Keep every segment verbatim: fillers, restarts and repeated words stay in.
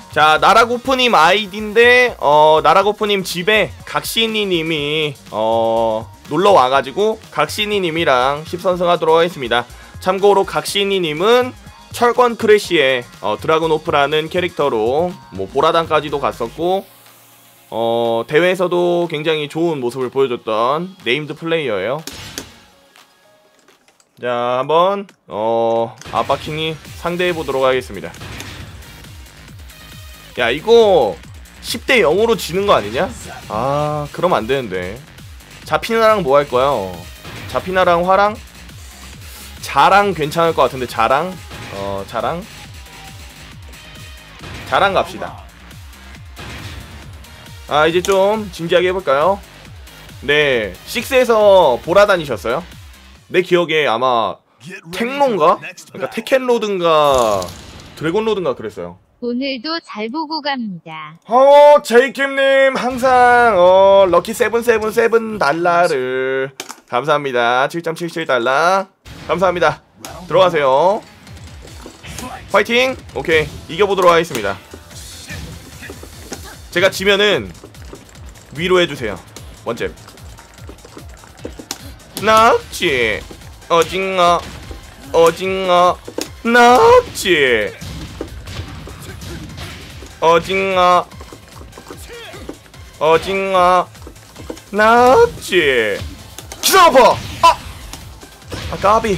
자, 나라고프님 아이디인데 어 나라고프님 집에 각신이님이 어 놀러 와가지고 각신이님이랑 십선승하도록 하겠습니다. 참고로 각신이님은 철권 크래쉬의 어, 드라군오프라는 캐릭터로 뭐 보라단까지도 갔었고 어 대회에서도 굉장히 좋은 모습을 보여줬던 네임드 플레이어예요. 자, 한번 어 아빠킹이 상대해보도록 하겠습니다. 야, 이거 십 대 영으로 지는 거 아니냐? 아, 그럼 안 되는데. 자피나랑 뭐 할 거야? 자피나랑 화랑? 자랑 괜찮을 것 같은데. 자랑? 어, 자랑? 자랑 갑시다. 아, 이제 좀 진지하게 해볼까요? 네, 식스에서 보라 다니셨어요? 내 기억에 아마 텍로인가? 그러니까 테켄로든가 드래곤로든가 그랬어요. 오늘도 잘 보고 갑니다. 어, 제이킴님 항상 어 럭키 칠백칠십칠 달러를 감사합니다. 칠 점 칠칠 달러 감사합니다. 들어가세요. 화이팅! 오케이, 이겨보도록 하겠습니다. 제가 지면은 위로해주세요. 원잽 낙지 어징어 어징어 낙지 어징어 어징어 낙지 기사아파! 아! 아, 까비.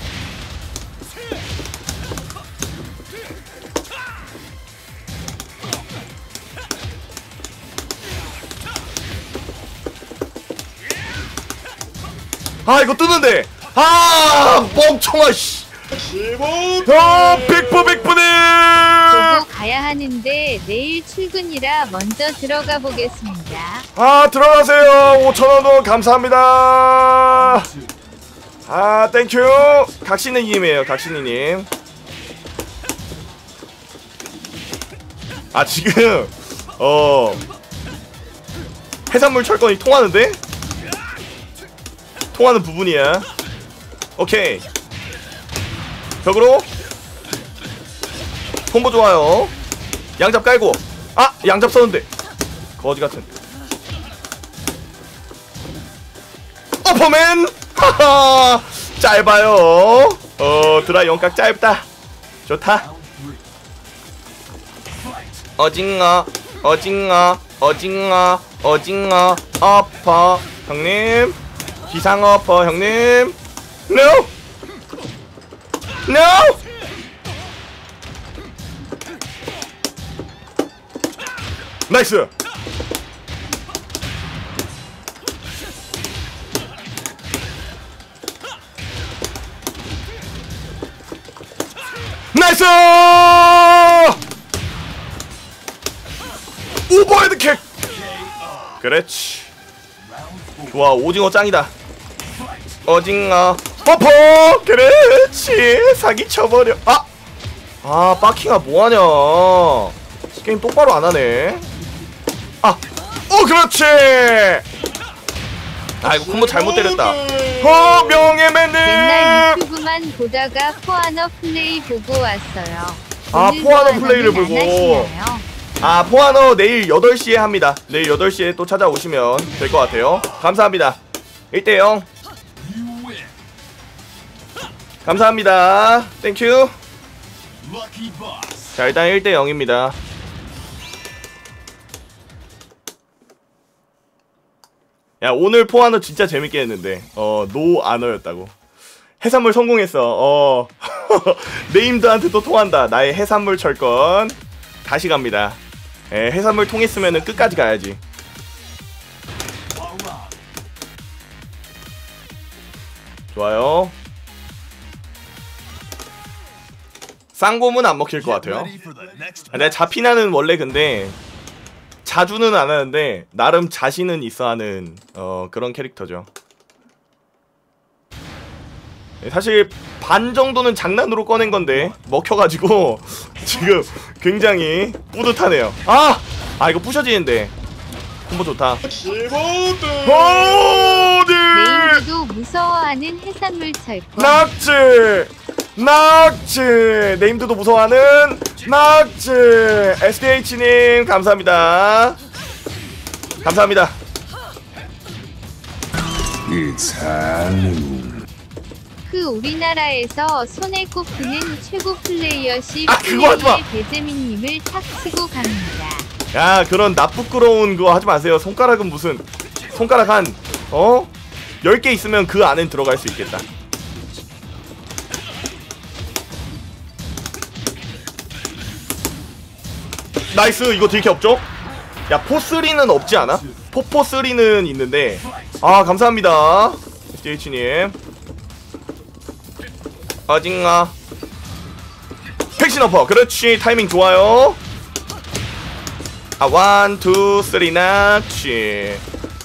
아, 이거 뜨는데. 아, 멍청아 씨. 아, 백퍼 백퍼네. 보고 가야 하는데 내일 출근이라 먼저 들어가 보겠습니다. 아, 들어가세요. 오천 원도 감사합니다. 아, 땡큐. 각신이님이에요. 각신이님. 아, 지금 어 해산물 철권이 통하는데? 통하는 부분이야. 오케이. 벽으로 콤보 좋아요. 양잡 깔고. 아, 양잡 썼는데 거지같은 어퍼맨. 하하, 짧아요. 어, 드라 영각 짧다. 좋다. 어징어 어징어 어징어 어징어 어퍼 형님. 기상 어퍼 형님. No! No! 나이스! 나이스! 오버헤드 킥! 그렇지. 좋아, 오징어 짱이다. 어징어 퍼퍼! 그렇지. 사기 쳐버려. 아! 아, 빠킹아 뭐하냐. 게임 똑바로 안하네. 아! 어, 그렇지! 아, 이거 콤보 잘못 때렸다. 어, 명예맨님! 맨날 유튜브만 보다가 포아너 플레이 보고 왔어요. 아, 포아너 플레이를 보고. 아, 포아너 내일 여덟 시에 합니다. 내일 여덟 시에 또 찾아오시면 될 것 같아요. 감사합니다. 일 대 영. 감사합니다. 땡큐. 자, 일단 일 대 영입니다. 야, 오늘 포아너 진짜 재밌게 했는데 어, 노 아너였다고. 해산물 성공했어. 어. 네임드한테 또 통한다. 나의 해산물 철권. 다시 갑니다. 에, 해산물 통했으면은 끝까지 가야지. 좋아요. 쌍곰은 안 먹힐 것 같아요. 내가 자피나는 원래 근데 자주는 안 하는데 나름 자신은 있어 하는 어, 그런 캐릭터죠. 사실 반 정도는 장난으로 꺼낸 건데 먹혀가지고 지금 굉장히 뿌듯하네요. 아! 아, 이거 부셔지는데 콤보 좋다. 네임드도 무서워하는 해산물 철권. 낙지! 낙지! 네임드도 무서워하는 낙지. 에스디에이치님 감사합니다. 감사합니다. 그 우리나라에서 손에 꼽히는 최고 플레이어십 아, 그거 하지 마. 배재민님을 탁 치고 갑니다. 야, 그런 나쁘끄러운 그거 하지 마세요. 손가락은 무슨 손가락 한 어? 열 개 있으면 그 안엔 들어갈 수 있겠다. 나이스. 이거 딜캐 없죠? 야, 포쓰리는 없지 않아? 포포쓰리는 있는데. 아, 감사합니다 에스디에이치님. 어징아. 팩신어퍼. 그렇지. 타이밍 좋아요. 아, 원, 투, 쓰리. 낙지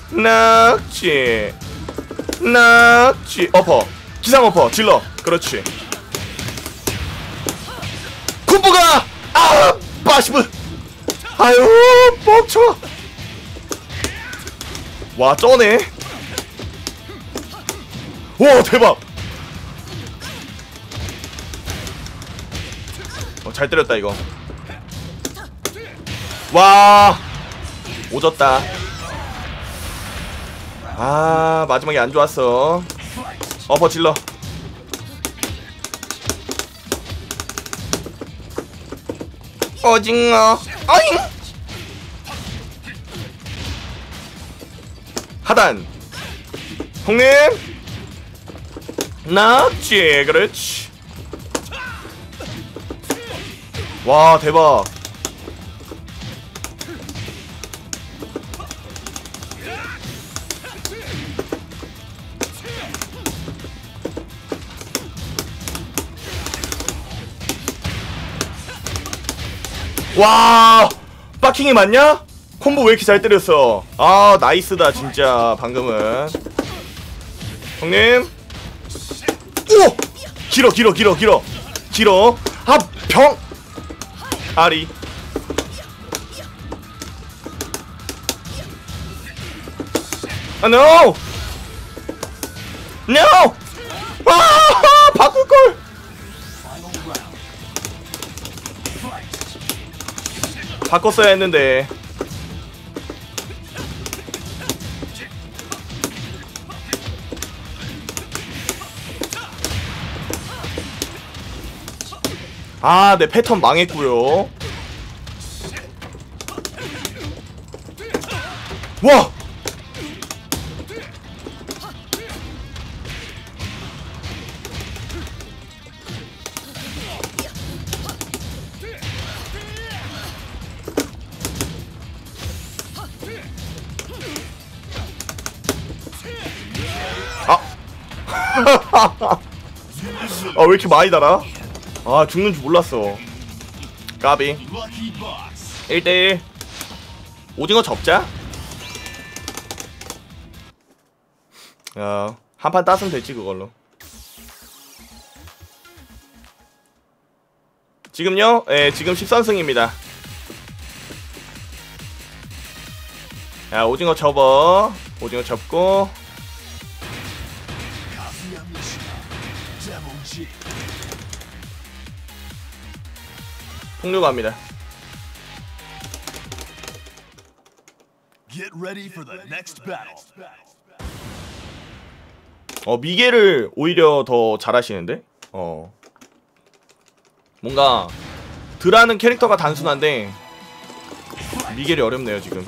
낙지 낙지. 어퍼. 기상 어퍼. 질러. 그렇지. 쿤부가. 아, 빠시브. 아유, 뻑쳐. 와, 쩌네. 오, 대박. 어, 잘 때렸다 이거. 와, 오졌다. 아, 마지막에 안 좋았어. 어퍼 질러. 어징어. 어잉. 하단. 형님. 낙지. 그렇지. 와, 대박. 와, 빠킹이 맞냐? 콤보 왜 이렇게 잘 때렸어? 아, 나이스다 진짜 방금은. 형님. 오! 길어 길어 길어 길어 길어. 아, 병. 아리. 아, no! No! 아, 바꿀걸! 바꿨어야 했는데. 아, 내 패턴 망했구요. 와! 아, 왜 이렇게 많이 달아? 아, 죽는 줄 몰랐어. 까비. 일 대일. 오징어 접자. 야, 한 판 땄으면 됐지 그걸로. 지금요? 예, 지금 십 선승입니다. 야, 오징어 접어. 오징어 접고. 폭류 갑니다. 어, 미겔을 오히려 더 잘하시는데? 어, 뭔가 드라는 캐릭터가 단순한데 미겔이 어렵네요 지금.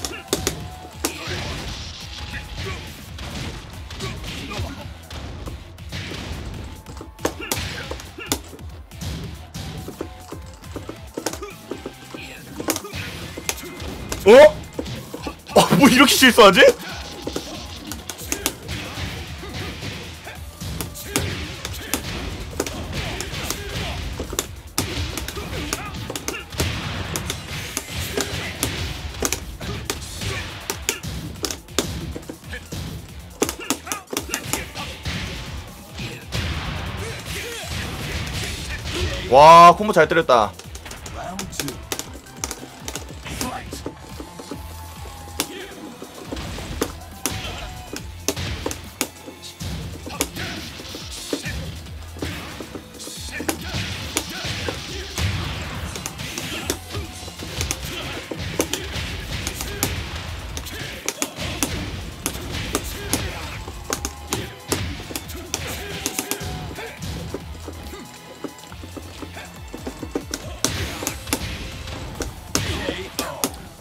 어? 어, 뭐 이렇게 실수하지? 와, 콤보 잘 때렸다.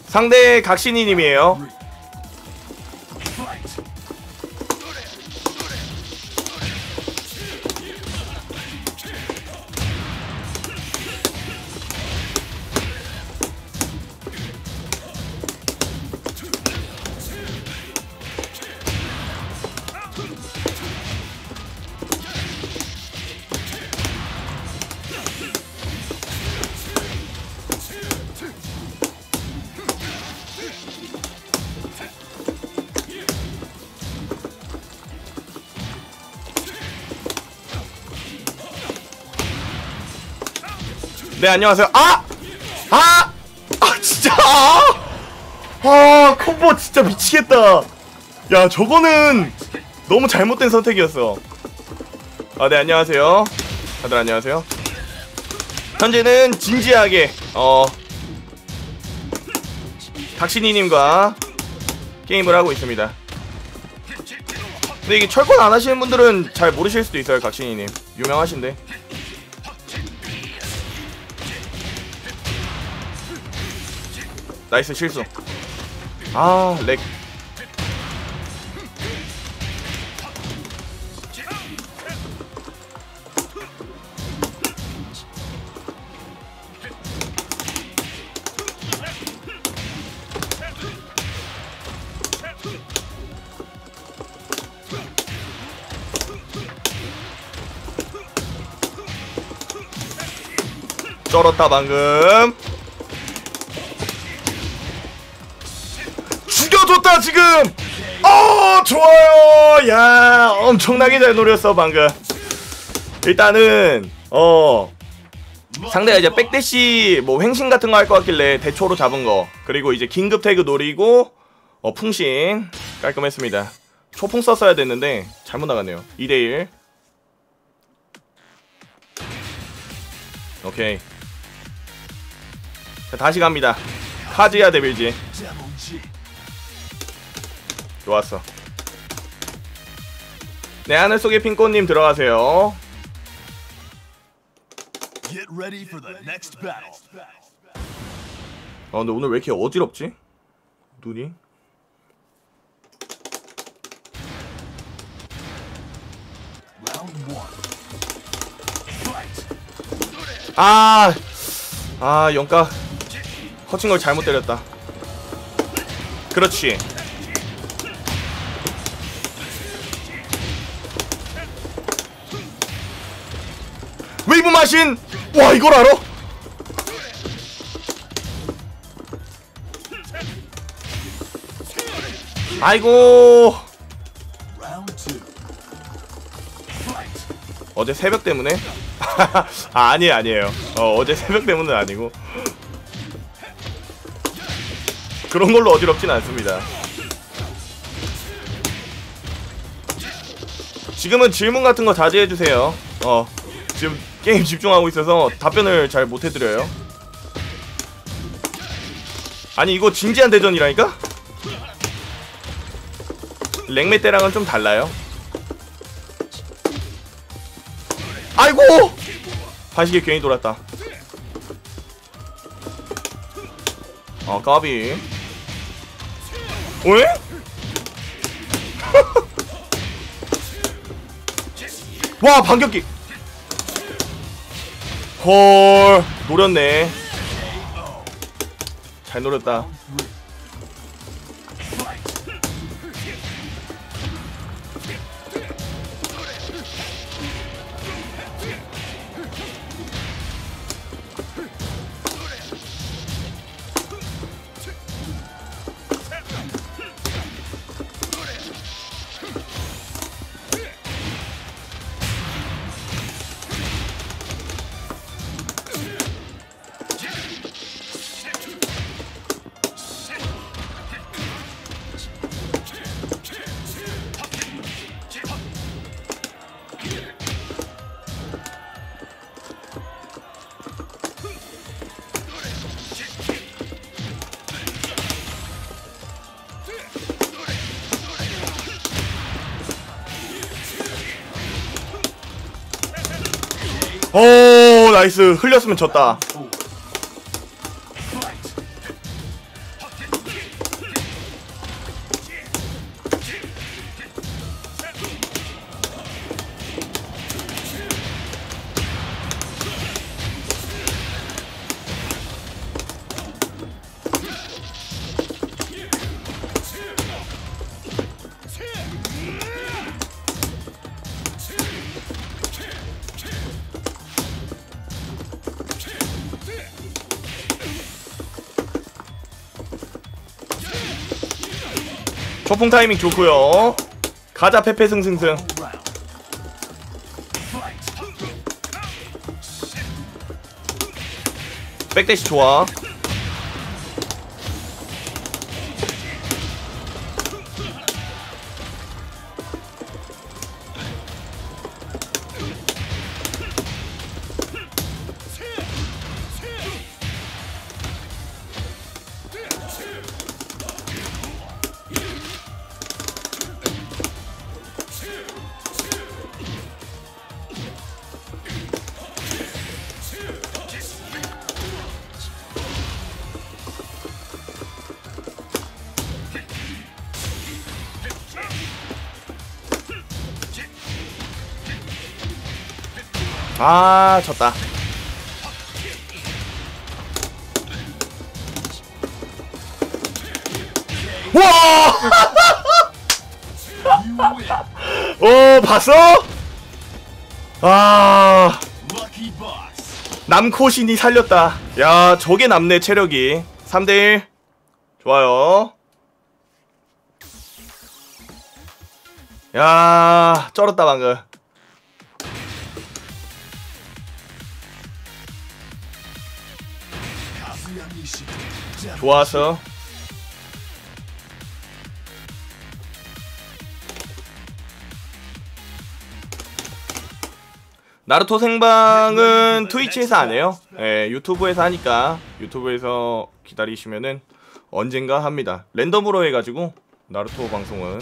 상대 각신이님이에요. 네, 안녕하세요. 아! 아! 아, 진짜! 아! 아, 콤보 진짜 미치겠다. 야, 저거는 너무 잘못된 선택이었어. 아, 네, 안녕하세요. 다들 안녕하세요. 현재는 진지하게, 어, 각신이님과 게임을 하고 있습니다. 근데 이게 철권 안 하시는 분들은 잘 모르실 수도 있어요, 각신이님. 유명하신데. 나이스 실수. 아, 렉. 쩔었다 방금. 죽여줬다 지금. 어, 좋아요. 야, 엄청나게 잘 노렸어 방금. 일단은 어 상대가 이제 백대시 뭐 횡신 같은 거 할 것 같길래 대초로 잡은 거, 그리고 이제 긴급 태그 노리고 어 풍신 깔끔했습니다. 초풍 썼어야 됐는데 잘못 나갔네요. 이 대 일. 오케이. 자, 다시 갑니다. 카즈야 데빌지. 좋았어. 네, 하늘 속의 핑꼬님 들어가세요. 어, 근데 오늘 왜 이렇게 어지럽지? 눈이? 아, 아, 영가 커친 걸 잘못 때렸다. 그렇지. 웨이브 마신! 와, 이걸 알아? 아이고. 어제 새벽 때문에? 아, 아니에요, 아니에요. 어, 어제 새벽 때문은 아니고. 그런 걸로 어지럽진 않습니다. 지금은 질문 같은 거 자제해주세요. 어, 지금 게임 집중하고 있어서 답변을 잘 못해드려요. 아니, 이거 진지한 대전이라니까? 랭메 때랑은 좀 달라요. 아이고! 반시계 괜히 돌았다. 어, 까비. 왜? 와, 반격기. 헐, 노렸네. 잘 노렸다. 오, 나이스. 흘렸으면 졌다. 초풍 타이밍 좋고요. 가자 페페 승승승. 백대시 좋아. 아, 졌다. 와! 오, 봤어? 아, 남코신이 살렸다. 야, 저게 남네, 체력이. 삼 대 일. 좋아요. 야, 쩔었다 방금. 좋았어. 나루토 생방은 트위치에서 안 해요. 예, 유튜브에서 하니까 유튜브에서 기다리시면은 언젠가 합니다. 랜덤으로 해가지고 나루토 방송은.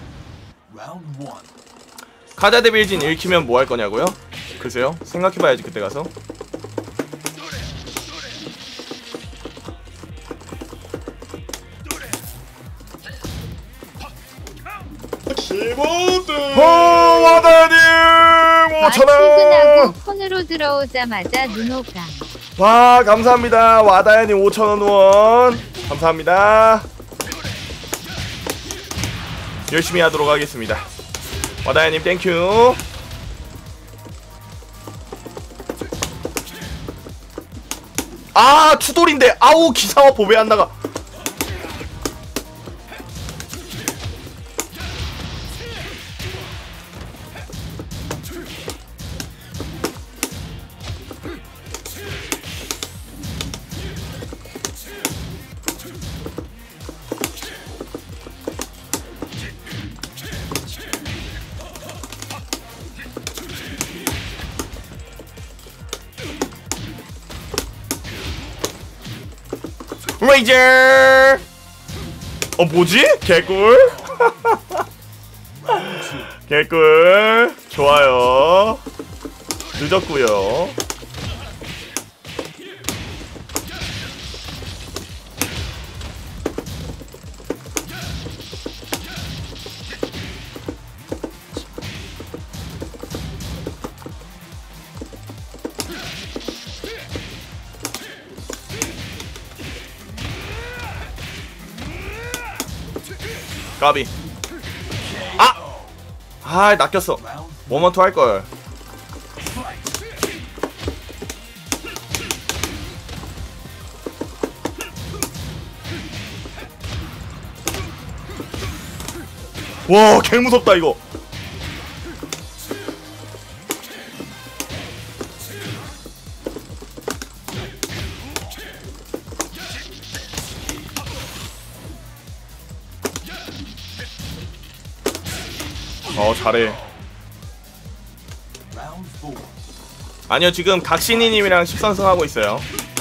카자 데빌진 읽히면 뭐 할 거냐고요? 글쎄요, 생각해봐야지 그때 가서. 키보드 와다님 오천 원. 출근하고 폰으로 들어오자마자 눈호강. 와, 감사합니다. 와다야님 오천 원 후원 감사합니다. 열심히 하도록 하겠습니다. 와다야님 땡큐. 아, 투돌인데. 아우, 기사와 보배 안 나가. 레이저! 어, 뭐지? 개꿀? 개꿀. 좋아요. 늦었구요. 까비. 아! 아, 낚였어. 모먼트 할걸. 와, 개무섭다 이거. 어, 잘해. 아니요, 지금 각신이님이랑 십선승 하고 있어요.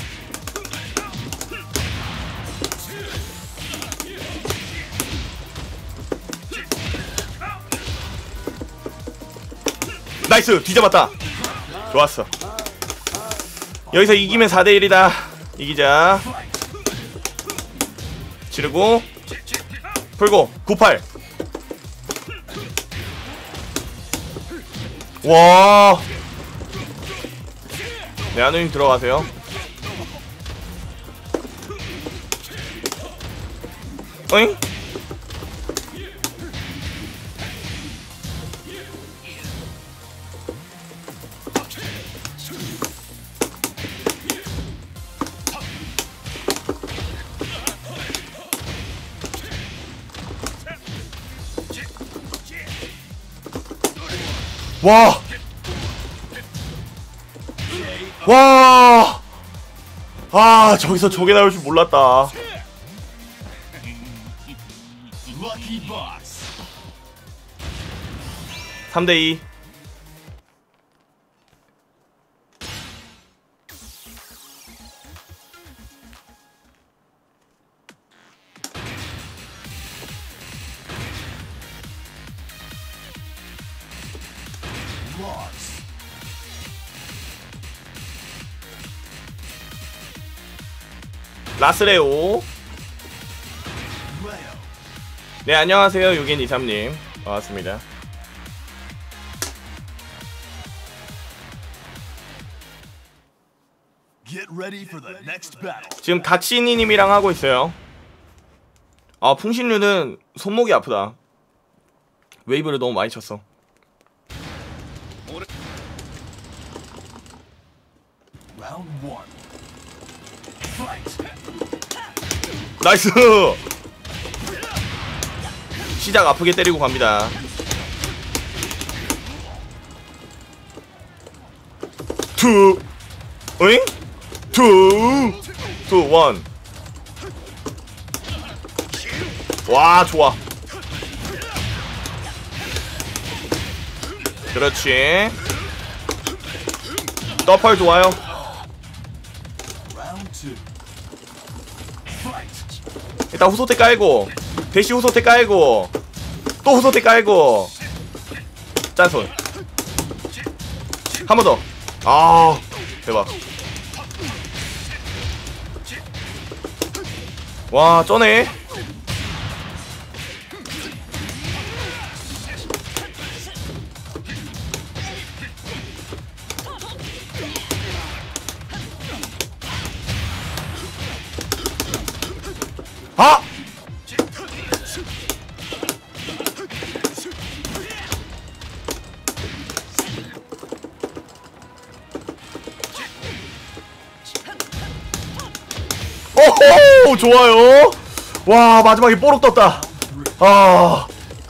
나이스! 뒤잡았다. 좋았어. 여기서 이기면 사 대 일이다 이기자. 지르고 풀고 구십팔. 와, 네, 아누님 들어가세요. 어잉? 와! 와! 아, 저기서 저게 나올 줄 몰랐다. 삼 대 이. 라스레오. 네, 안녕하세요. 유겐이삼님 반갑습니다. 지금 각신이님이랑 하고 있어요. 아, 풍신류는 손목이 아프다. 웨이브를 너무 많이 쳤어. 나이스! 시작 아프게 때리고 갑니다. 투 어잉? 투 투 원. 와, 좋아. 그렇지. 더펄 좋아요. 일단 후소태 깔고, 대시 후소태 깔고, 또 후소태 깔고. 짠손 한 번 더. 아, 대박. 와, 쩌네. 아! 오호! 좋아요. 와, 마지막에 뽀록 떴다. 아.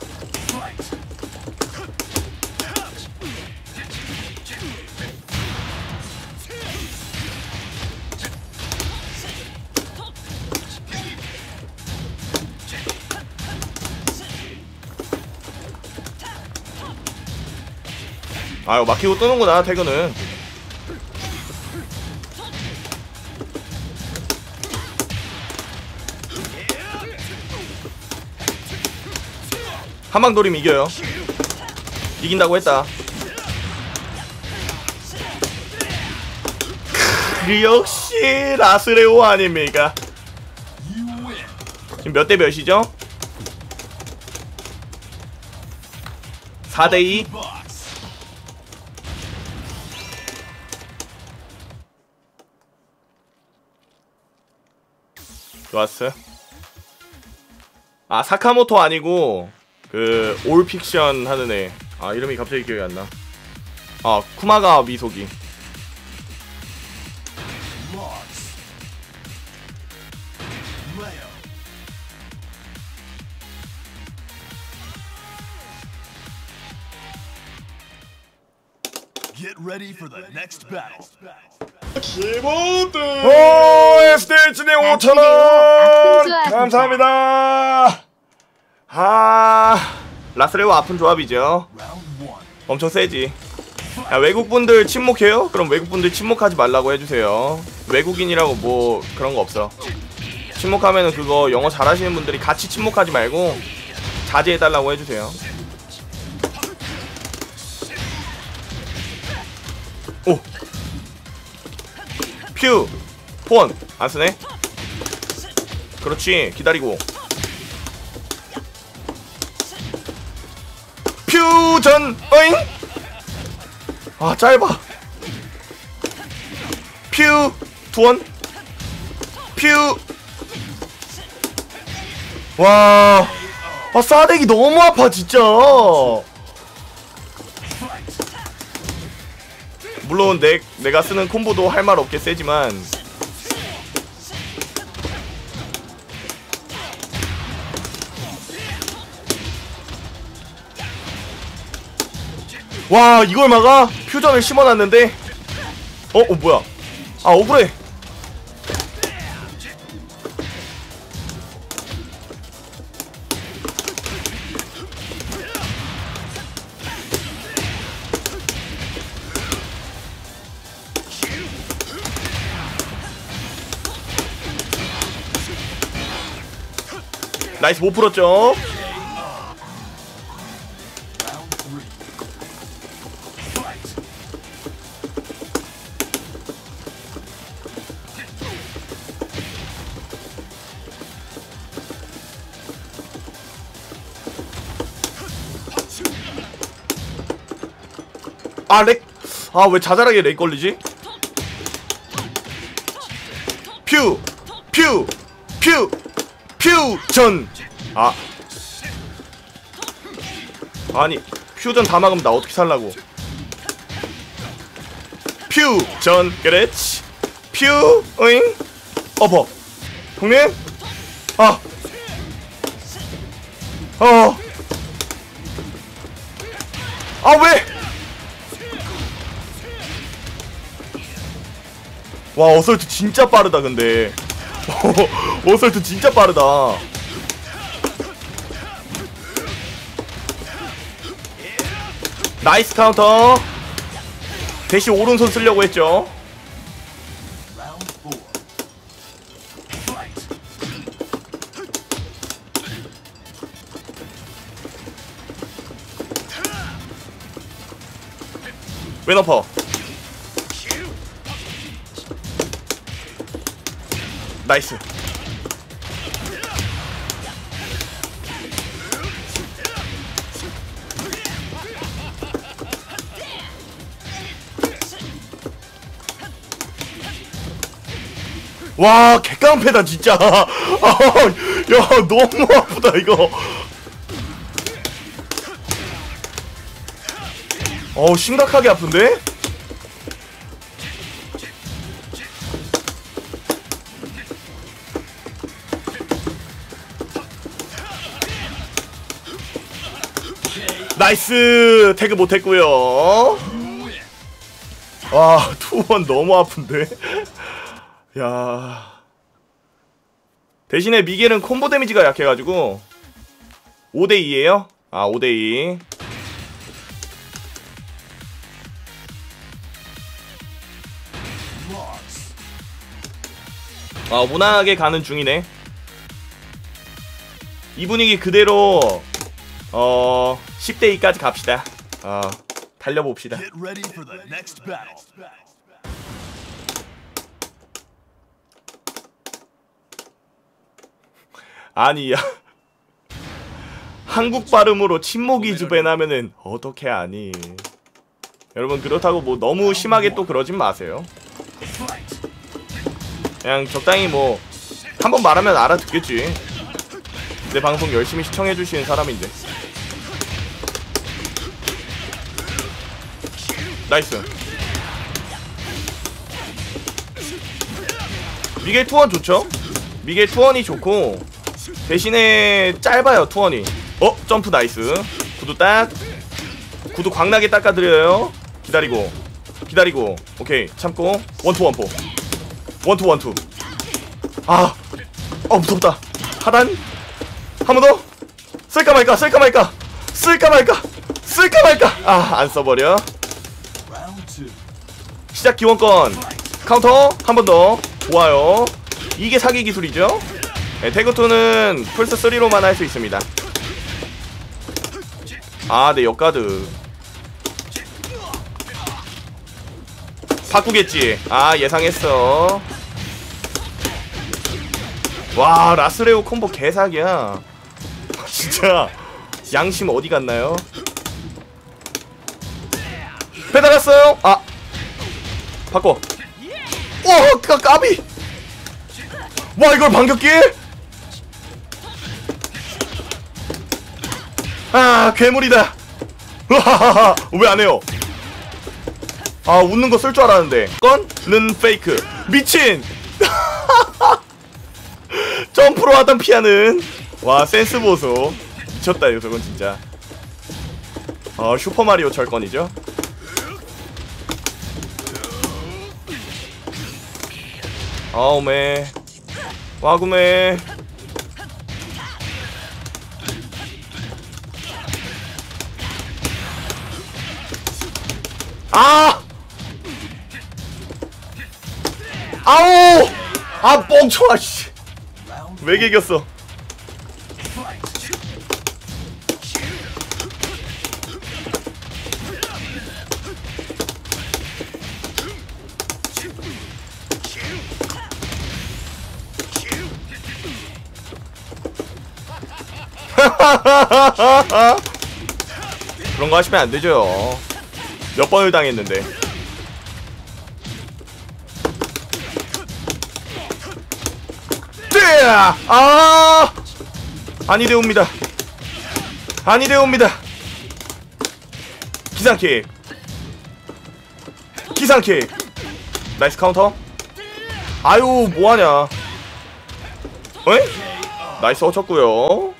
아유, 막히고 뜨는구나, 태그는. 한방 돌리면 이겨요. 이긴다고 했다. 크, 역시 라스레오 아닙니까? 지금 몇 대 몇이죠? 사 대 이. 좋았어. 아, 사카모토 아니고 그 올픽션 하는 애. 아, 이름이 갑자기 기억이 안 나. 아, 쿠마가 미소기. Get ready for the next battle. 기본들. 오, 에스디에이치님 오천 원 감사합니다. 아, 라스레오 아픈 조합이죠. 엄청 세지. 야, 외국분들 침묵해요? 그럼 외국분들 침묵하지 말라고 해주세요. 외국인이라고 뭐 그런 거 없어. 침묵하면은 그거 영어 잘하시는 분들이 같이 침묵하지 말고 자제해달라고 해주세요. 오! 퓨! 폰! 안쓰네? 그렇지, 기다리고. 퓨전! 어잉? 아, 짧아. 퓨! 투원? 퓨! 와. 아, 싸대기 너무 아파, 진짜. 물론 내, 내가 쓰는 콤보도 할 말 없게 세지만 와 이걸 막아? 퓨전을 심어놨는데. 어? 어 뭐야? 아 억울해. 나이스 못 풀었죠? 아 렉! 아 왜 자잘하게 렉 걸리지? 퓨! 퓨! 퓨! 퓨전! 아 아니 퓨전 다 막으면 나 어떻게 살라고. 퓨전 그렇지. 퓨 어잉 어버 형님 아 어 아 왜? 와 어설트 진짜 빠르다 근데. 어설트 진짜 빠르다. 나이스 카운터. 대신 오른손 쓰려고 했죠. 왼어퍼. 나이스. 와 개깡패다 진짜. 아, 야 너무 아프다 이거. 어 심각하게 아픈데? 나이스 태그 못했고요. 와 투원 너무 아픈데. 야 대신에 미겔은 콤보 데미지가 약해가지고 오 대 이에요 아 오 대 이. 아 무난하게 가는 중이네. 이 분위기 그대로 어 십 대 이까지 갑시다. 어 달려봅시다. Get ready for the next battle. 아니 야 한국 발음으로 침묵이 주변하면은 어떻게 아니. 여러분 그렇다고 뭐 너무 심하게 또 그러진 마세요. 그냥 적당히 뭐 한번 말하면 알아듣겠지. 내 방송 열심히 시청해주시는 사람인데. 나이스. 미겔 투원 좋죠? 미겔 투원이 좋고 대신에 짧아요 투원이. 어? 점프 나이스. 구두 딱 구두 광나게 닦아드려요. 기다리고 기다리고 오케이 참고 원투 원포 원투 원투. 아 어 무섭다. 하단 한 번 더 쓸까 말까 쓸까 말까 쓸까 말까 쓸까 말까. 아 안 써버려. 시작 기원권 카운터 한 번 더. 좋아요. 이게 사기 기술이죠. 네, 태그투는 플스 쓰리로만 할 수 있습니다. 아 네 역가드 바꾸겠지. 아 예상했어. 와 라스레오 콤보 개사기야 진짜. 양심 어디 갔나요? 배달왔어요. 아 바꿔. 오 까, 까비. 와 이걸 반격기? 아 괴물이다. 왜 안해요? 아 웃는 거 쓸 줄 알았는데 건는 페이크. 미친. 점프로 하던 피하는. 와 센스 보소. 미쳤다 이거 저건 진짜. 어, 슈퍼마리오 철권이죠. 아우메 와구메. 아! 아우! 아 뻥쳐아 씨. 왜 개겼어? 그런 거 하시면 안 되죠. 몇 번을 당했는데. 아! 아니 되옵니다. 아니 되옵니다. 기상킥. 기상킥. 나이스 카운터. 아유 뭐하냐. 어이? 나이스 어쳤구요.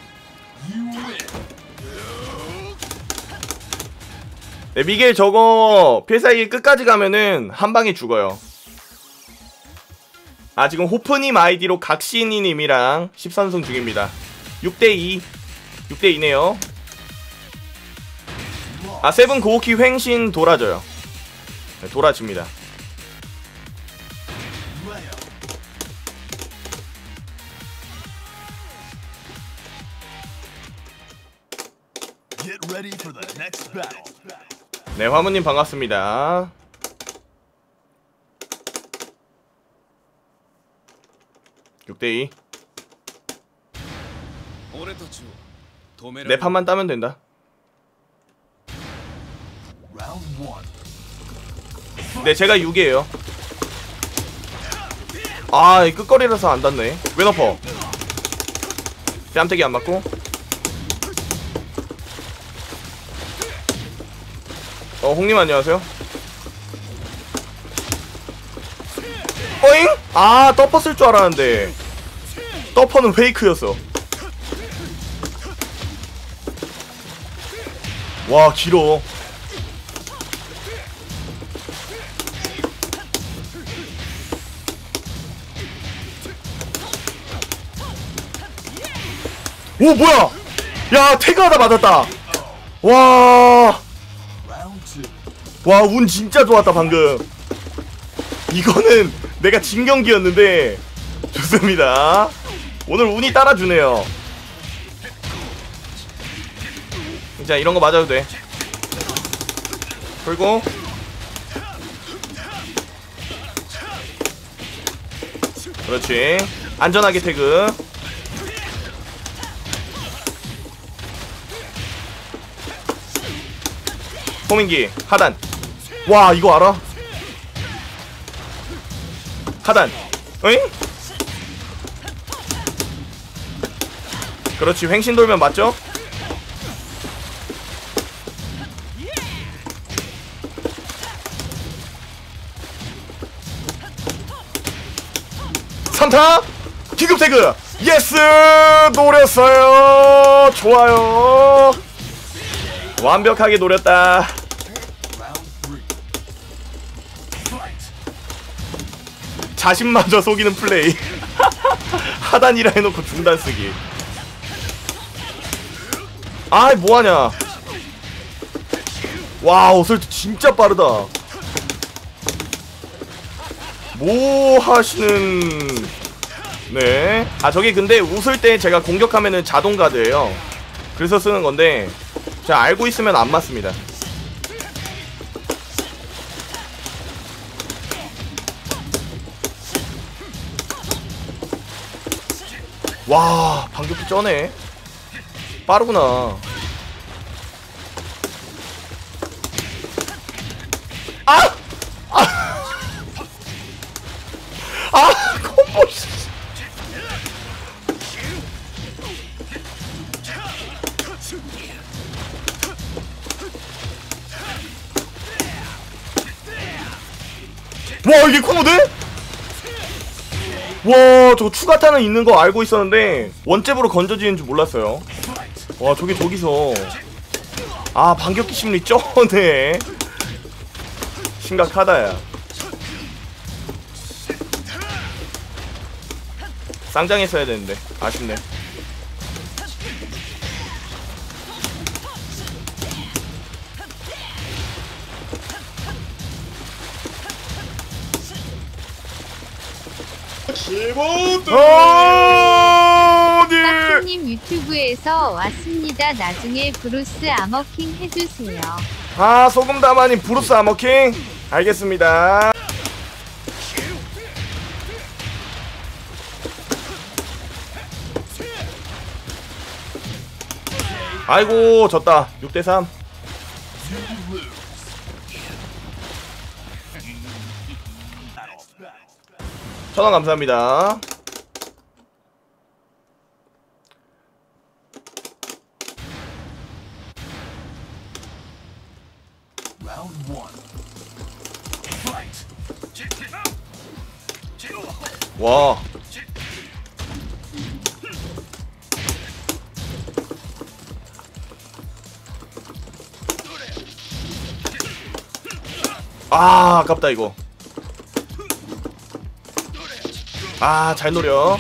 네, 미겔 저거 필살기 끝까지 가면은 한방에 죽어요. 아 지금 호프님 아이디로 각신이님이랑 십선승 중입니다. 육 대 이. 육 대 이네요. 아 세븐 고오키 횡신 돌아져요. 네, 돌아집니다. Get ready for the next battle. 네 화무님 반갑습니다. 육 대 이. 내 판만 따면 된다. 네 제가 육이에요. 아 이 끝거리라서 안 닿네. 왜 덮어? 뺨때기 안 맞고. 어 홍님 안녕하세요. 어잉? 아 떠퍼 쓸 줄 알았는데 떠퍼는 페이크였어. 와 길어. 오 뭐야. 야 태그하다 맞았다. 와 와 운 진짜 좋았다 방금. 이거는 내가 진 경기였는데 좋습니다. 오늘 운이 따라주네요. 자 이런거 맞아도 돼. 풀고 그렇지. 안전하게 태그. 호민기 하단. 와 이거 알아? 하단. 어잉? 그렇지 횡신 돌면 맞죠? 삼 타 기급 태그. 예스 노렸어요. 좋아요. 완벽하게 노렸다. 자신마저 속이는 플레이. 하단이라 해놓고 중단 쓰기. 아이 뭐하냐. 와 어설트 진짜 빠르다. 뭐 하시는. 네. 아 저기 근데 웃을 때 제가 공격하면은 자동 가드예요. 그래서 쓰는 건데 제가 알고 있으면 안 맞습니다. 와 반격도 쩌네. 빠르구나. 아! 아! 아! 콤보. 와 이게 콤보 돼? 와 저거 추가타는 있는 거 알고 있었는데 원잽으로 건져지는 줄 몰랐어요. 와 저게 저기서 아 반격기 심리 쩌네. 심각하다 야. 쌍장했어야 되는데 아쉽네. 빠꾸님 유튜브에서 왔습니다. 나중에 브루스 아머킹 해주세요. 아 소금다마님 브루스 아머킹 알겠습니다. 아이고 졌다. 육 대 삼. 천원 감사합니다. 와. 아 아깝다 이거. 아 잘 노려.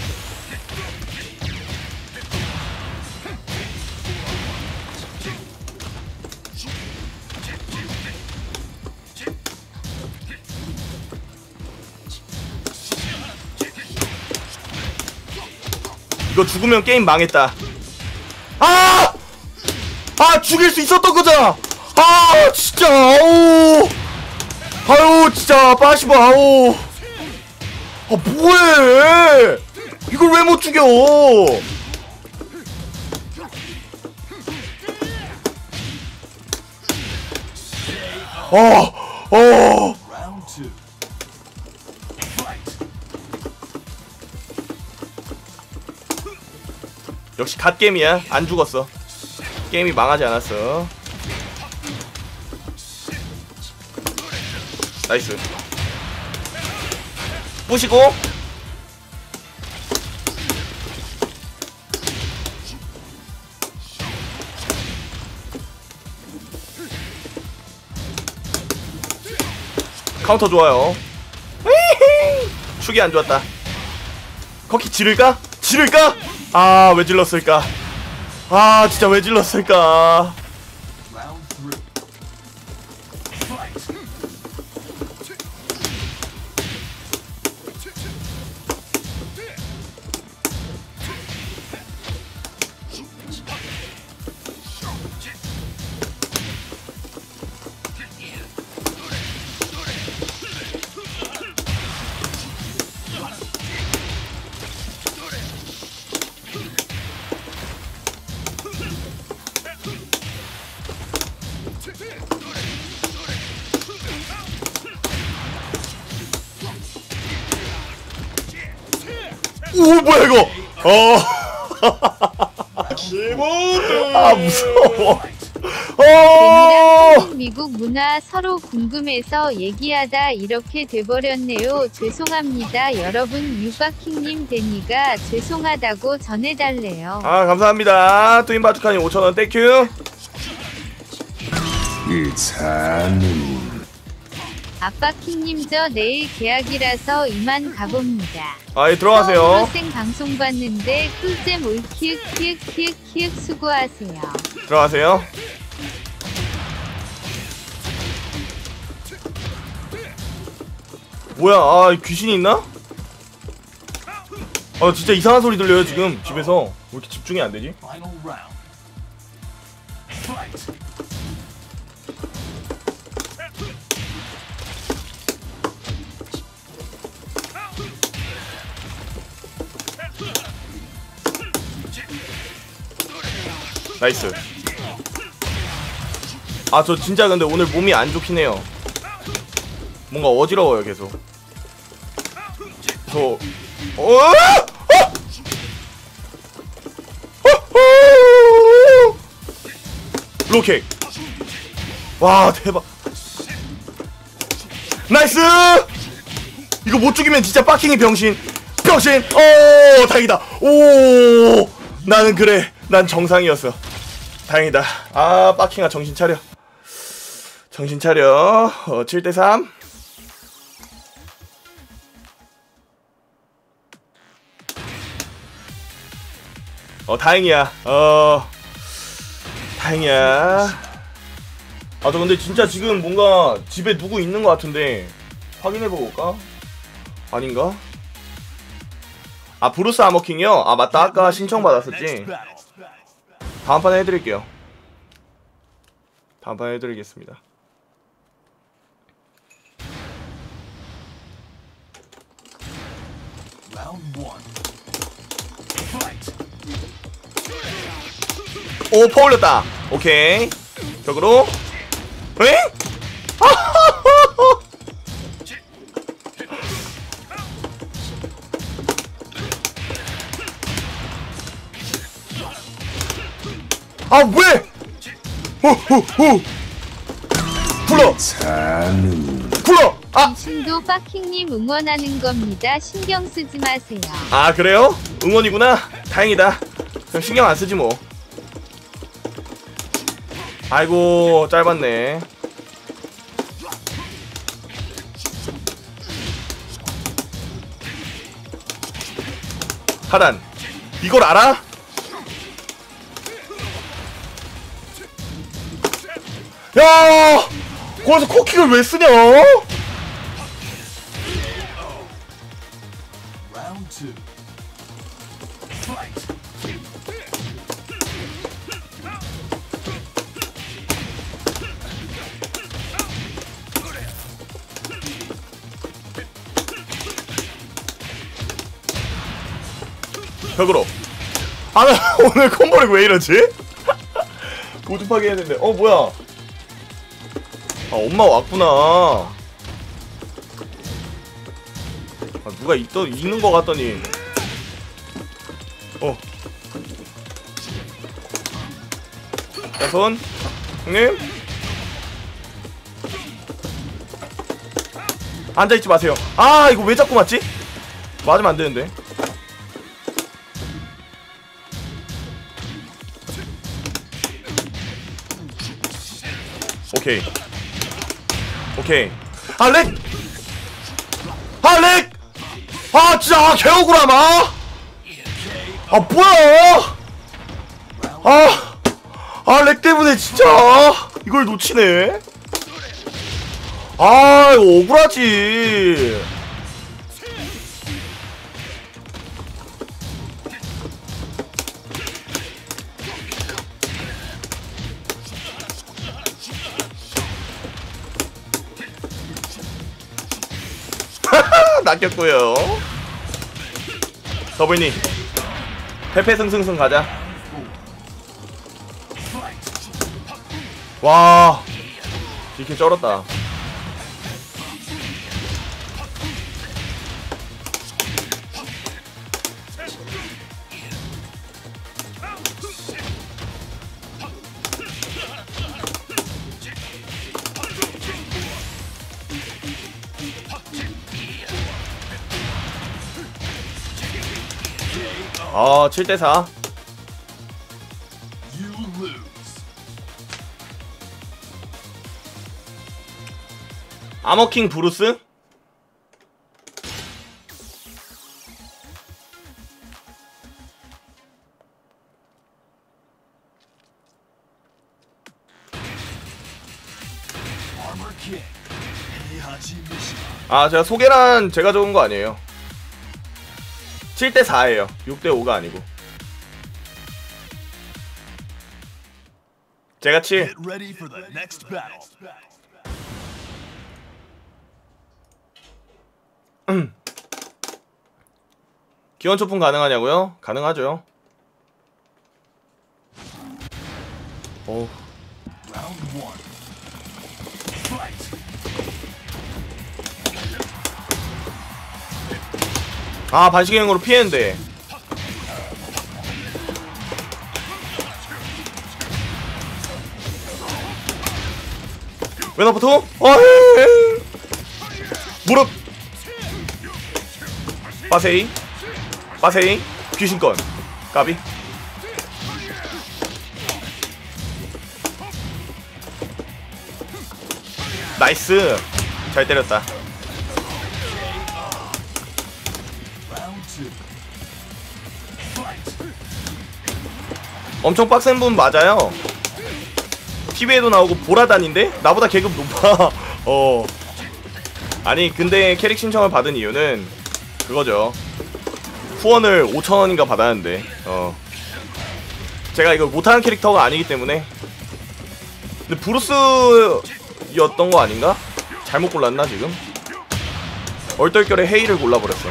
이거 죽으면 게임 망했다. 아! 아 죽일 수 있었던 거잖아. 아 진짜 아우. 아유 진짜 빠시바 아우. 아 뭐해? 이걸 왜 못 죽여? 아, 어. 역시 갓게임이야. 안 죽었어. 게임이 망하지 않았어. 나이스. 부시고 카운터 좋아요. 축이 안 좋았다. 커키 지를까? 지를까? 아 왜 질렀을까? 아 진짜 왜 질렀을까? 오 뭐야 이거? 어. 아 무서워. 어. 미국 문화 서로 궁금해서 얘기하다 이렇게 돼버렸네요. 죄송합니다. 여러분 유바킹님 데니가 죄송하다고 전해달래요. 아 감사합니다. 트윈 바투카님 오천 원 땡큐. 아빠킹님 저 내일 계약이라서 이만 가봅니다. 아예 들어가세요. 처음으로 생 방송 봤는데 꿀잼 올 키읔 키읔 키읔 키읔 수고하세요. 들어가세요. 뭐야 아 귀신이 있나? 아 진짜 이상한 소리 들려요 지금 집에서. 왜 이렇게 집중이 안 되지? 나이스. 아 저 진짜 근데 오늘 몸이 안 좋긴 해요. 뭔가 어지러워요 계속. 저 어? 어? 어? 로킥. 와 대박. 나이스. 이거 못 죽이면 진짜 빡킹이 병신. 병신. 오 다행이다. 오 나는 그래. 난 정상이었어. 다행이다. 아 빡킹아 정신 차려. 정신 차려. 어, 칠 대 삼. 어 다행이야. 어 다행이야. 아 저 근데 진짜 지금 뭔가 집에 누구 있는 것 같은데 확인해보고 올까? 아닌가? 아 브루스 아머킹이요? 아 맞다 아까 신청받았었지. 다음판에 해드릴게요. 다음판에 해드리겠습니다. 오 퍼올렸다. 오케이 벽으로. 에? 아 왜? 후후후 불러 불러. 아 당신도 빠킹님 응원하는 겁니다. 신경 쓰지 마세요. 아 그래요? 응원이구나. 다행이다. 그럼 신경 안 쓰지 뭐. 아이고 짧았네. 하단 이걸 알아? 야 거기서 코킥을 왜 쓰냐? 벽으로. 아 나 오늘 콤보를 왜 이러지? 모집하게 했는데 어 뭐야? 아 엄마 왔구나. 아 누가 있더 있는 거 같더니 어. 자 손 형님 앉아있지 마세요. 아 이거 왜 자꾸 맞지? 맞으면 안 되는데. 오케이 오케이. 아 렉! 아 렉! 아 진짜 아, 개억울함. 아! 아 뭐야! 아! 아 렉 때문에 진짜 이걸 놓치네. 아 이거 억울하지. 낚였고요. 더블니 패패승승승 가자. 와 이렇게 쩔었다. 아 칠 대 사. 아머킹 브루스? 아 제가 소개란 제가 적은 거 아니에요. 칠 대 사예요 육 대 오가 아니고. 제가 칠. 기원 초풍 가능하냐고요? 가능하죠. 오. 아 반시경으로 피했는데. 왼아부터? 어헤이. 무릎. 빠세이 빠세이 귀신건 까비. 나이스. 잘 때렸다. 엄청 빡센 분 맞아요. 티비에도 나오고 보라단인데? 나보다 계급 높아. 어. 아니 근데 캐릭 신청을 받은 이유는 그거죠. 후원을 오천 원인가 받았는데 어. 제가 이거 못하는 캐릭터가 아니기 때문에. 근데 브루스였던 거 아닌가? 잘못 골랐나 지금? 얼떨결에 헤이를 골라버렸어.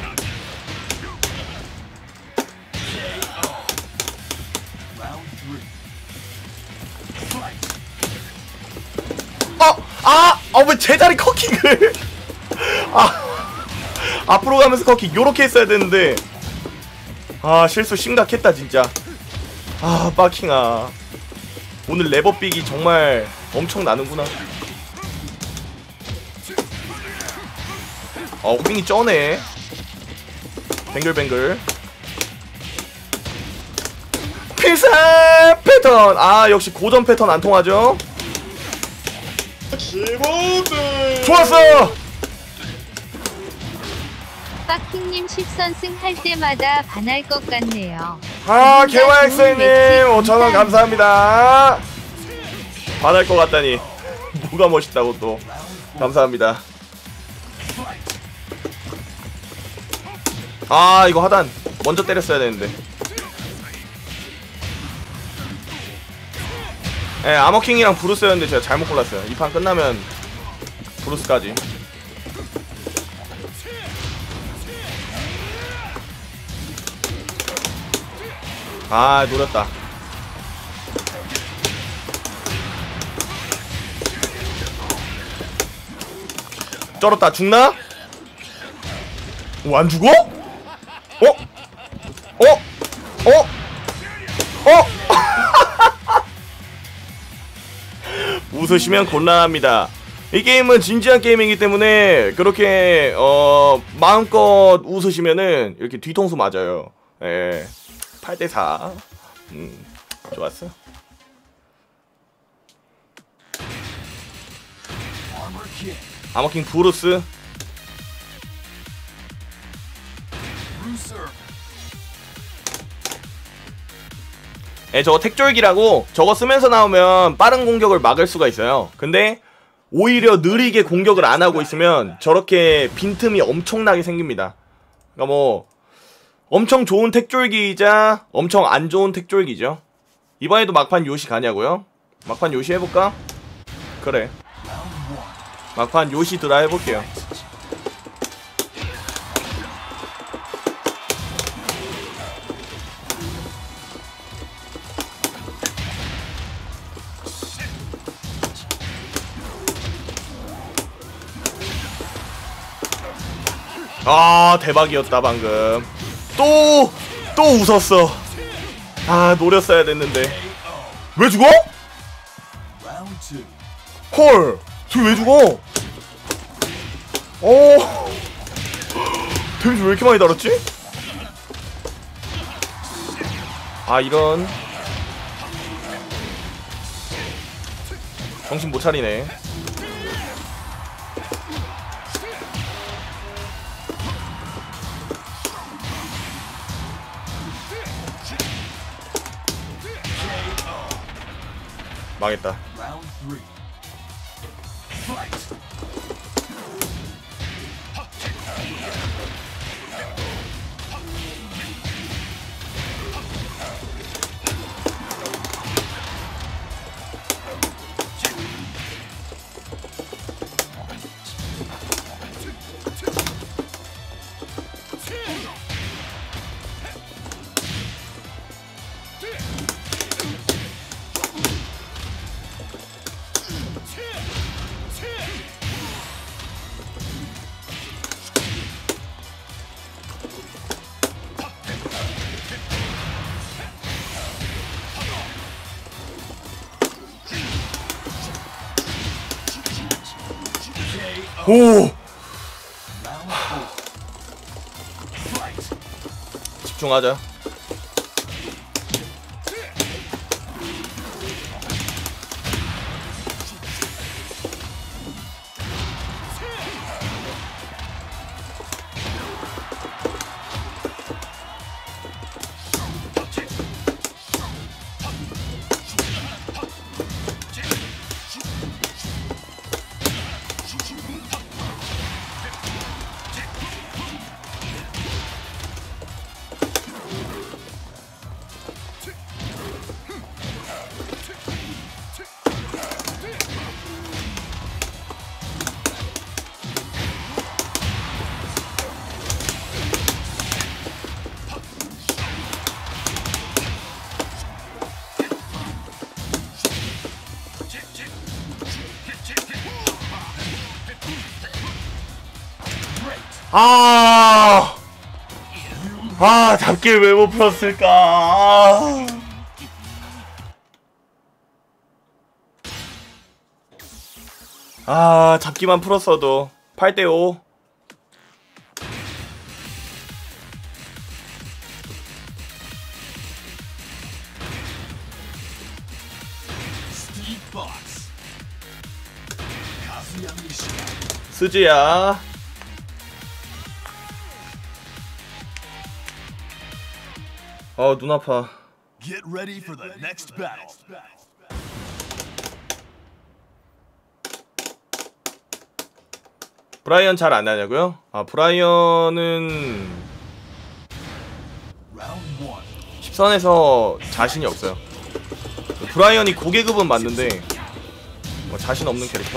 어! 아! 어, 왜 제자리 커킹을 아 앞으로 가면서 커킹 요렇게 했어야 되는데 아 실수 심각했다 진짜. 아 빠킹아 오늘 레버빅이 정말 엄청 나는구나. 어 호빙이 쩌네. 뱅글뱅글 필살 패턴. 아 역시 고전 패턴 안 통하죠. 좋았어. 빠킹님 십 선승 할 때마다 반할 것 같네요. 아 개화엑스님 오천 원 감사합니다. 반할 것 같다니 뭐가 멋있다고 또. 감사합니다. 아 이거 하단 먼저 때렸어야 되는데. 예, 네, 아머킹이랑 브루스였는데 제가 잘못 골랐어요. 이 판 끝나면 브루스까지. 아 노렸다. 쩔었다. 죽나? 오, 안 죽어? 어? 어? 어? 어? 웃으시면 곤란합니다. 이 게임은 진지한 게임이기 때문에 그렇게 어 마음껏 웃으시면은 이렇게 뒤통수 맞아요. 예. 팔 대 사. 음. 좋았어. 아머킹 브루스. 예, 저거 택졸기라고 저거 쓰면서 나오면 빠른 공격을 막을 수가 있어요. 근데 오히려 느리게 공격을 안 하고 있으면 저렇게 빈틈이 엄청나게 생깁니다. 그러니까 뭐 엄청 좋은 택졸기이자 엄청 안 좋은 택졸기죠. 이번에도 막판 요시 가냐고요? 막판 요시 해볼까? 그래. 막판 요시 드라 해볼게요. 아 대박이었다 방금. 또 또 웃었어. 아 노렸어야 됐는데. 왜 죽어? 헐 쟤 왜 죽어? 어 데미지 왜 이렇게 많이 달았지? 아 이런 정신 못 차리네. 망했다. 오! 집중하자. 아, 아, 잡기를 왜 못 풀었을까? 아, 아 잡기만 풀었어도 팔 대 오. 스즈야. 어, 눈 아파. Get ready for the next battle. 브라이언 잘 안 하냐고요? 아, 브라이언은 십 선에서 자신이 없어요. 브라이언이 고계급은 맞는데 뭐 자신 없는 캐릭터?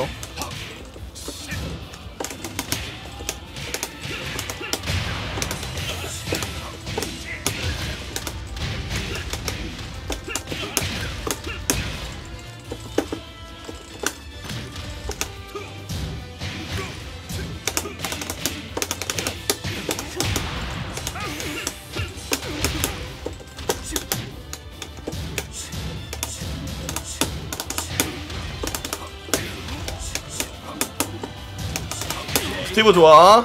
스티브 좋아.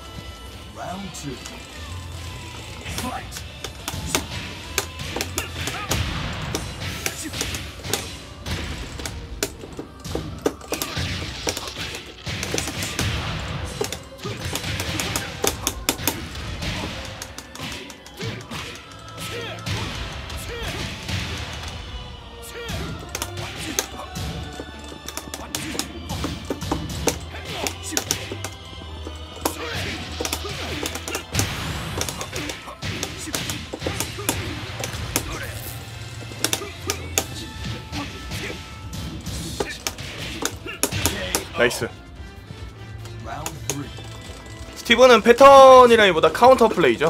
나이스. 스티브는 패턴이라기보다 카운터 플레이죠.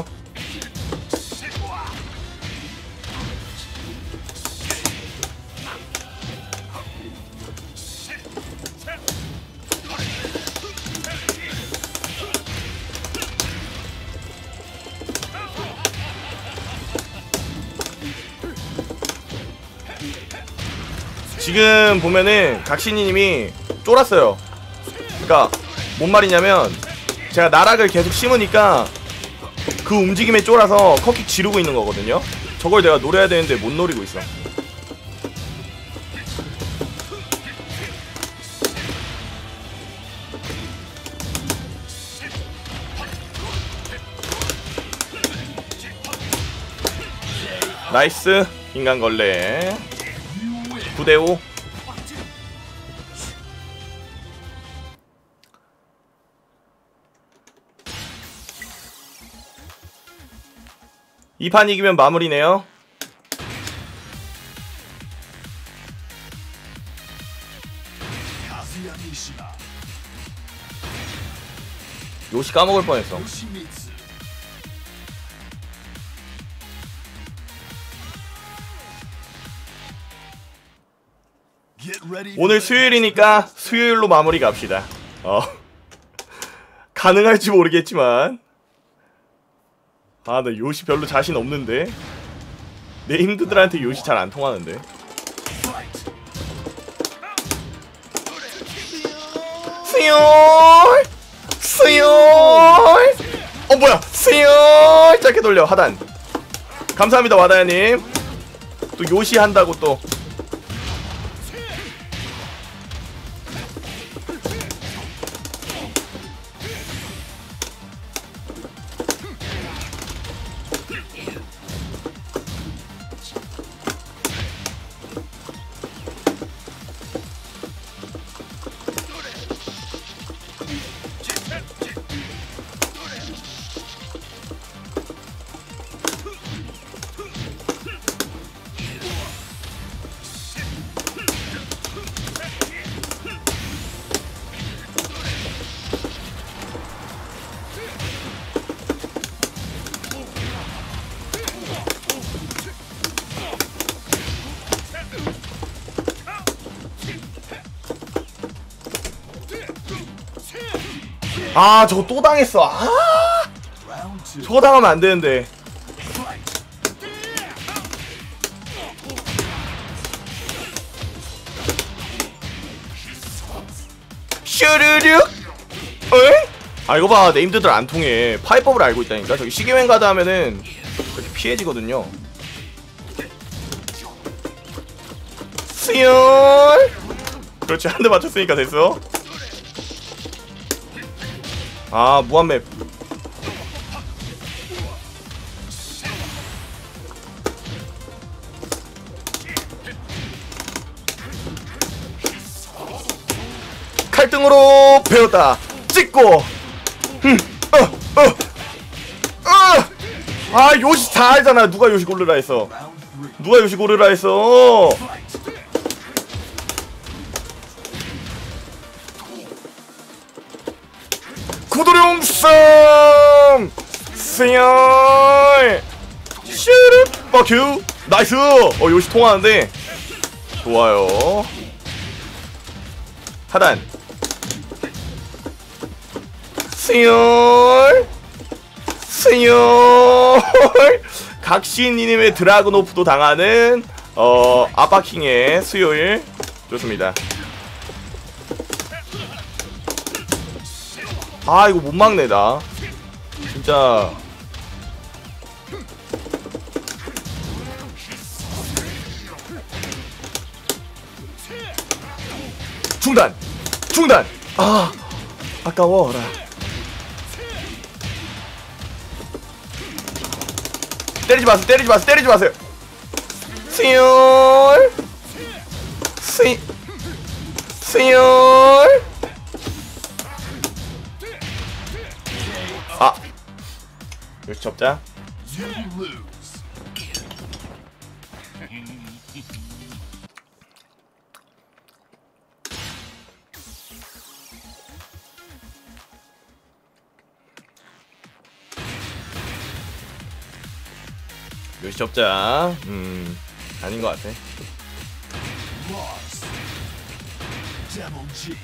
지금 보면은 각신이님이 쫄았어요. 그러니까 뭔 말이냐면 제가 나락을 계속 심으니까 그 움직임에 쫄아서 컵킥 지르고 있는 거거든요. 저걸 내가 노려야 되는데 못 노리고 있어. 나이스. 인간걸레 구 대 오. 이 판 이기면 마무리네요. 요시 까먹을 뻔했어. 오늘 수요일이니까 수요일로 마무리 갑시다. 어. 가능할지 모르겠지만 아, 나 요시 별로 자신 없는데. 네임드들한테 요시 잘 안 통하는데. 스요얼 스요얼. 어 뭐야, 스요얼. 짧게 돌려. 하단 감사합니다 와다야님. 또 요시 한다고 또. 아 저거 또 당했어. 아 Round two. 저거 당하면 안 되는데. 슈르륵. 에? 아 이거 봐 네임드들 안 통해. 파이법을 알고 있다니까. 저기 시계맨 가드 하면은 이렇게 피해지거든요. 스열. 그렇지 한 대 맞췄으니까 됐어. 아 무한맵. 칼등으로 배웠다. 찍고. 흠. 어. 어. 어. 아 요시 다 알잖아. 누가 요시 고르라 했어. 누가 요시 고르라 했어. 구도룡쌈 스열 슈르 뻑큐 나이스. 어 요시 통하는데 좋아요. 하단 스열 스열 각신이님의 드라그노프도 당하는 어 아빠킹의 수요일 좋습니다. 아 이거 못 막네 나 진짜. 중단 중단. 아 아까워라. 때리지 마세요 때리지 마세요 때리지 마세요. 스열 스 스열. 아 여기 접자. You lose. 여기 접자. 음 아닌 것 같아. Lost. Double G.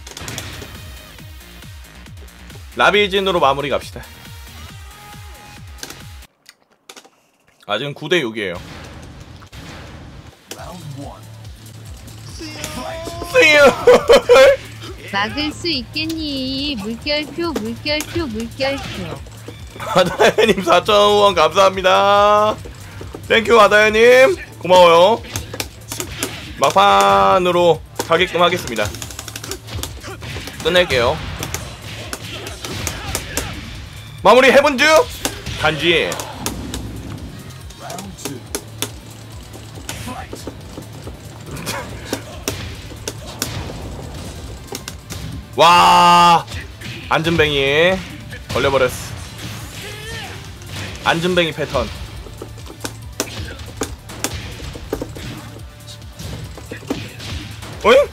라빌진으로 마무리 갑시다. 아직은 구 대 육이에요. Round one. 막을 수 있겠니? 물결표 물결표 물결표. 아다야님 사천 후원 감사합니다. 땡큐 아다야님 고마워요. 막판으로 가게끔 하겠습니다. 끝낼게요. 마무리 해본 중 단지. Round two. Fight. 와 안전뱅이 걸려버렸어. 안전뱅이 패턴. 어잉?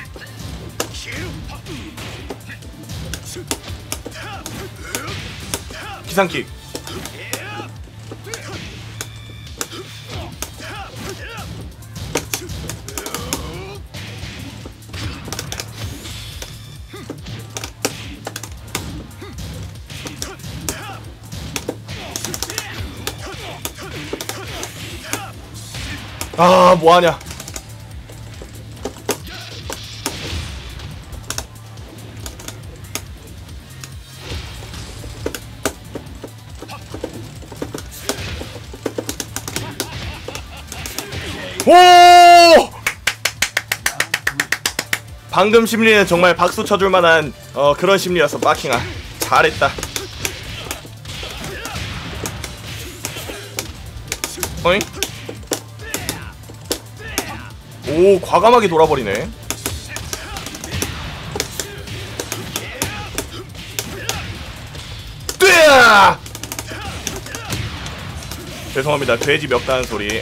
기상킥. 아 뭐하냐. 오! 방금 심리는 정말 박수 쳐줄 만한 어 그런 심리였어. 빠킹아 잘했다. 어잉? 오 과감하게 돌아버리네. 뜨아! 죄송합니다. 돼지 멱다는 소리.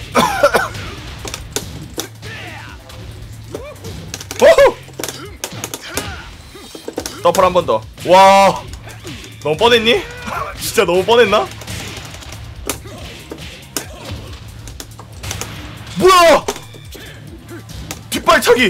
더블 한 번 더. 와 너무 뻔했니? 진짜 너무 뻔했나? 뭐야! 뒷발차기!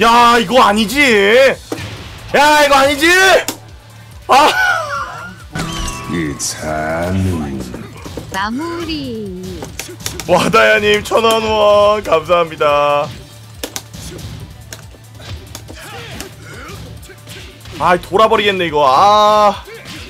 야 이거 아니지. 야 이거 아니지. 아 It's Halloween. 마무리. 와다야님 천원 후원 감사합니다. 아 돌아버리겠네 이거. 아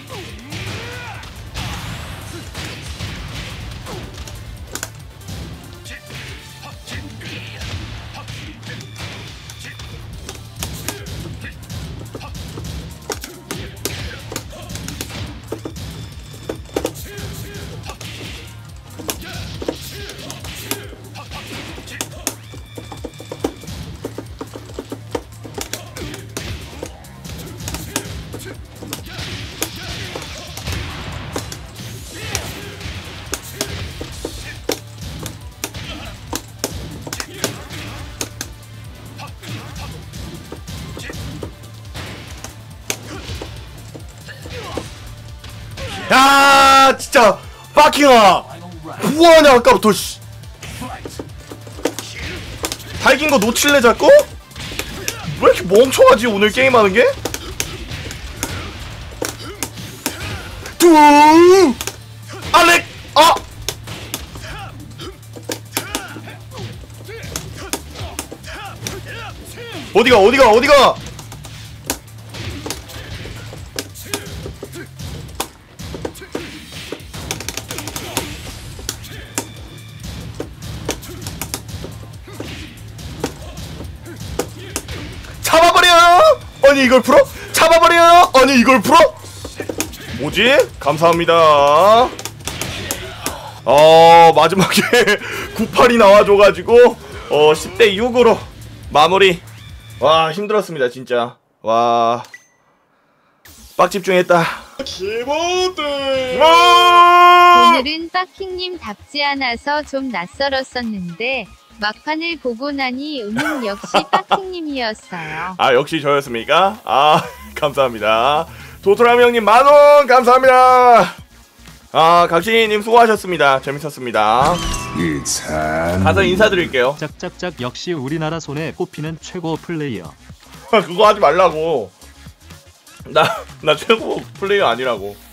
야 진짜 파킹아 뭐하냐 아까부터 씨. 달긴 거 놓칠래 자꾸? 왜 이렇게 멍청하지 오늘 게임하는 게? 뚱 알렉 아 어디가 어디가 어디가 잡아버려요! 아니 이걸 풀어? 잡아버려요! 아니 이걸 풀어? 뭐지? 감사합니다. 어 마지막에 구팔이 나와줘가지고 어 십 대 육으로 마무리. 와 힘들었습니다 진짜. 와 빡집중했다. 키보드. 오늘은 빠킹님 답지 않아서 좀 낯설었었는데 막판을 보고 나니 음은 역시 빠킹님이었어요. 아 역시 저였습니까? 아 감사합니다. 도토라미 형님 만원 감사합니다. 아 각시님 수고하셨습니다. 재밌었습니다. It's Halloween. 가서 인사드릴게요. 짝짝짝 역시 우리나라 손에 꼽히는 최고 플레이어. 그거 하지 말라고. 나 나 최고 플레이어 아니라고.